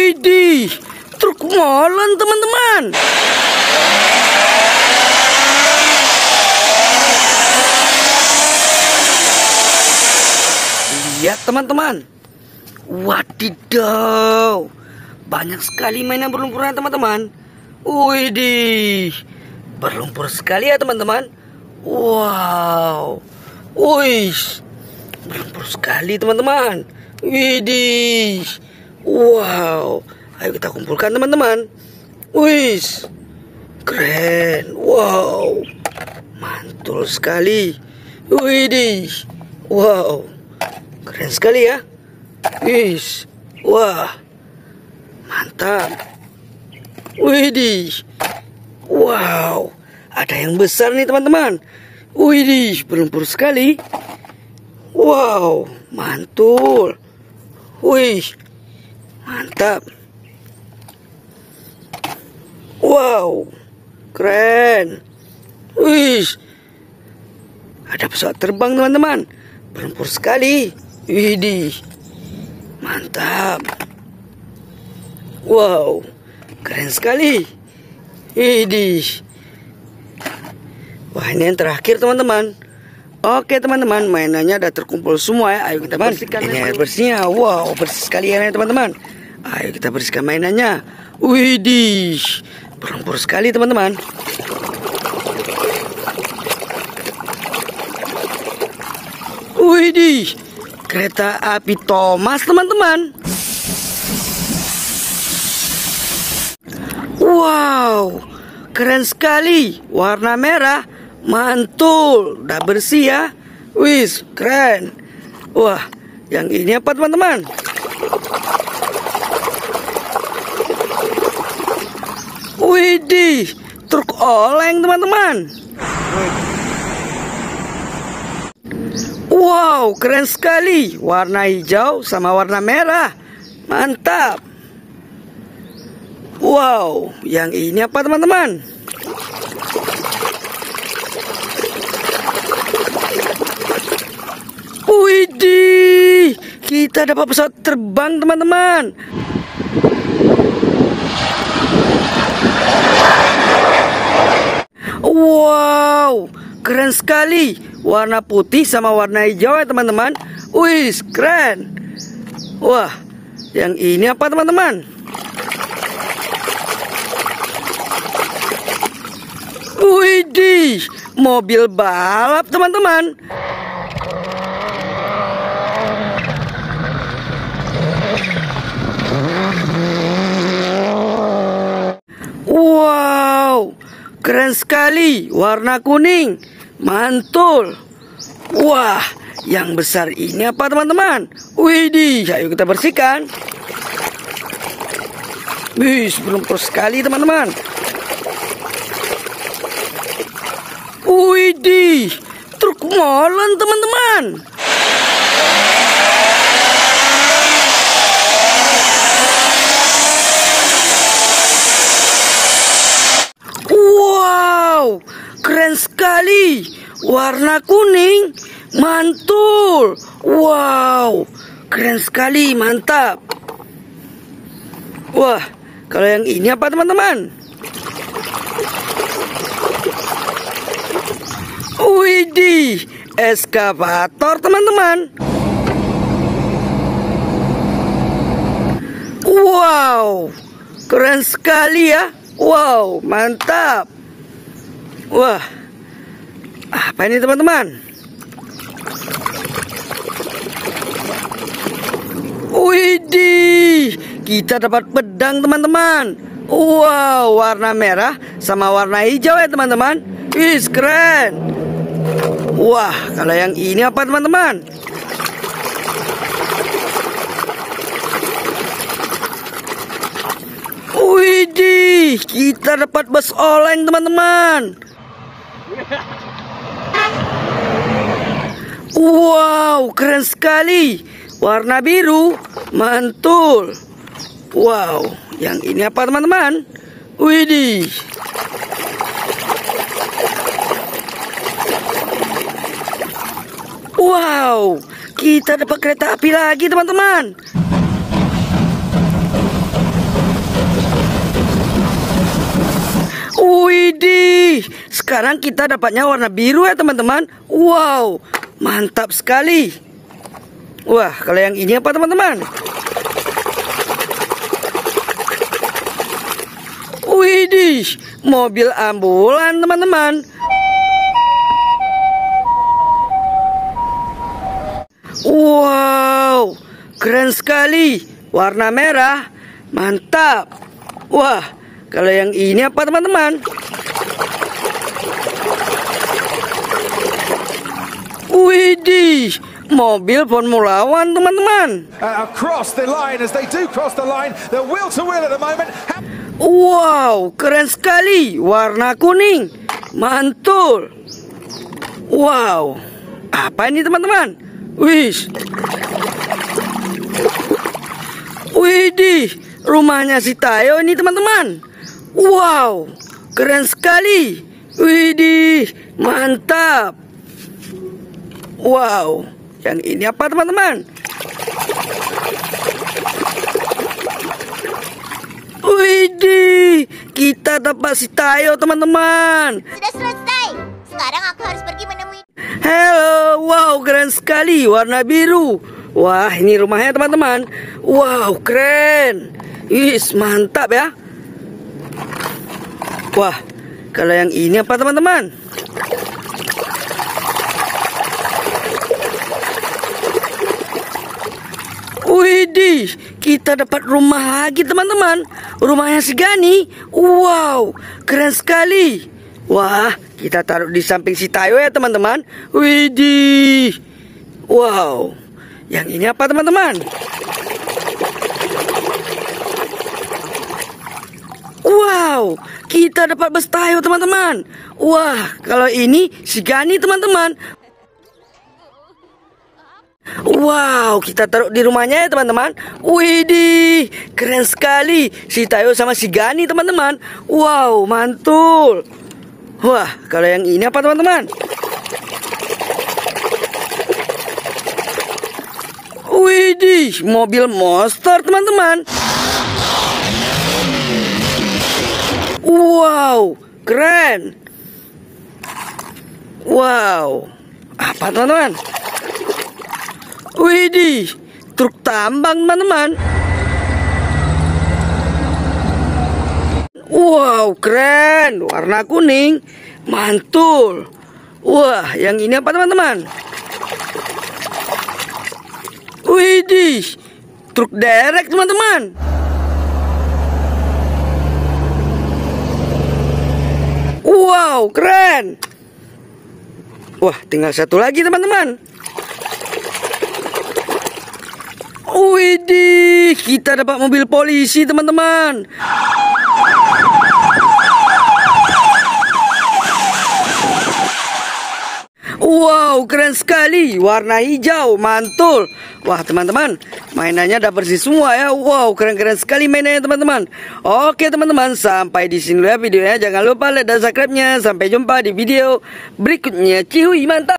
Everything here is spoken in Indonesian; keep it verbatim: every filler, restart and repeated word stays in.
Widih, truk molen teman-teman. Lihat teman-teman. Wadidaw, banyak sekali mainan berlumpuran teman-teman. Widih, berlumpur sekali ya teman-teman. Wow, wih, berlumpur sekali teman-teman. Widih, wow, ayo kita kumpulkan teman-teman. Wih, keren, wow, mantul sekali. Widih, wow, keren sekali ya. Wih, wah, mantap. Widih, wow, ada yang besar nih teman-teman. Widih, berlumpur sekali. Wow, mantul. Wih, mantap. Wow, keren. Wih, ada pesawat terbang teman-teman. Berlumpur sekali. Widih, mantap. Wow, keren sekali. Widih. Wah, ini yang terakhir teman-teman. Oke teman-teman, mainannya udah terkumpul semua ya. Ayo kita bersihkan. Ini air bersihnya. Wow, bersih sekali ya teman-teman. Ayo kita bersihkan mainannya. Widih, berlumpur sekali teman-teman. Widih, kereta api Thomas teman-teman. Wow, keren sekali. Warna merah, mantul, udah bersih ya. Wis, keren. Wah, yang ini apa teman-teman? Widih, truk oleng teman-teman. Wow, keren sekali. Warna hijau sama warna merah. Mantap. Wow, yang ini apa teman-teman? Widih, kita dapat pesawat terbang teman-teman. Wow, keren sekali. Warna putih sama warna hijau ya teman-teman. Wih, keren. Wah, yang ini apa teman-teman? Widih, mobil balap teman-teman. Wow, keren sekali. Warna kuning, mantul. Wah, yang besar ini apa teman-teman? Widih, ayo kita bersihkan. Wih, berlumpur sekali teman-teman. Widih, truk molen teman-teman. Wow, keren sekali. Warna kuning, mantul. Wow, keren sekali, mantap. Wah, kalau yang ini apa teman-teman? Widih, eskavator teman-teman. Wow, keren sekali ya. Wow, mantap. Wah, apa ini teman-teman? Widih, kita dapat pedang teman-teman. Wow, warna merah sama warna hijau ya teman-teman. Wih, keren. Wah, kalau yang ini apa teman-teman? Widih, kita dapat bus oleng teman-teman. Wow, keren sekali. Warna biru, mantul. Wow, yang ini apa teman-teman? Widih. Wow, kita dapat kereta api lagi teman-teman. Widih, sekarang kita dapatnya warna biru ya teman-teman. Wow, mantap sekali. Wah, kalau yang ini apa teman-teman? Widih, mobil ambulan teman-teman. Wow, keren sekali. Warna merah, mantap. Wah, kalau yang ini apa teman-teman? Widih, mobil Formula One teman-teman. Uh, across the line, as they do cross the line, they're wheel to wheel at the moment. Wow, keren sekali. Warna kuning, mantul. Wow, apa ini teman-teman? Wih, widih, rumahnya si Tayo ini teman-teman. Wow, keren sekali. Widih, mantap. Wow, yang ini apa teman-teman? Widih, kita dapat si Tayo teman-teman. Sudah selesai. Sekarang aku harus pergi menemui. Halo, wow, keren sekali. Warna biru. Wah, ini rumahnya teman-teman. Wow, keren. Wis, mantap ya. Wah, kalau yang ini apa teman-teman? Widih, kita dapat rumah lagi teman-teman. Rumahnya si Gani. Wow, keren sekali. Wah, kita taruh di samping si Tayo ya teman-teman. Widih. Wow, yang ini apa teman-teman? Wow, kita dapat bus Tayo teman-teman. Wah, kalau ini si Gani teman-teman. Wow, kita taruh di rumahnya ya teman-teman. Widih, keren sekali. Si Tayo sama si Gani teman-teman. Wow, mantul. Wah, kalau yang ini apa teman-teman? Widih, mobil monster teman-teman. Wow, keren. Wow, apa teman-teman? Widih, truk tambang teman-teman. Wow, keren. Warna kuning, mantul. Wah, yang ini apa teman-teman? Widih, truk derek teman-teman. Wow, keren. Wah, tinggal satu lagi teman-teman. Widih, kita dapat mobil polisi teman-teman. Wow, keren sekali. Warna hijau, mantul. Wah teman-teman, mainannya udah bersih semua ya. Wow, keren-keren sekali mainannya teman-teman. Oke teman-teman, sampai di sini ya videonya. Jangan lupa like dan subscribe-nya. Sampai jumpa di video berikutnya. Cihui, mantap.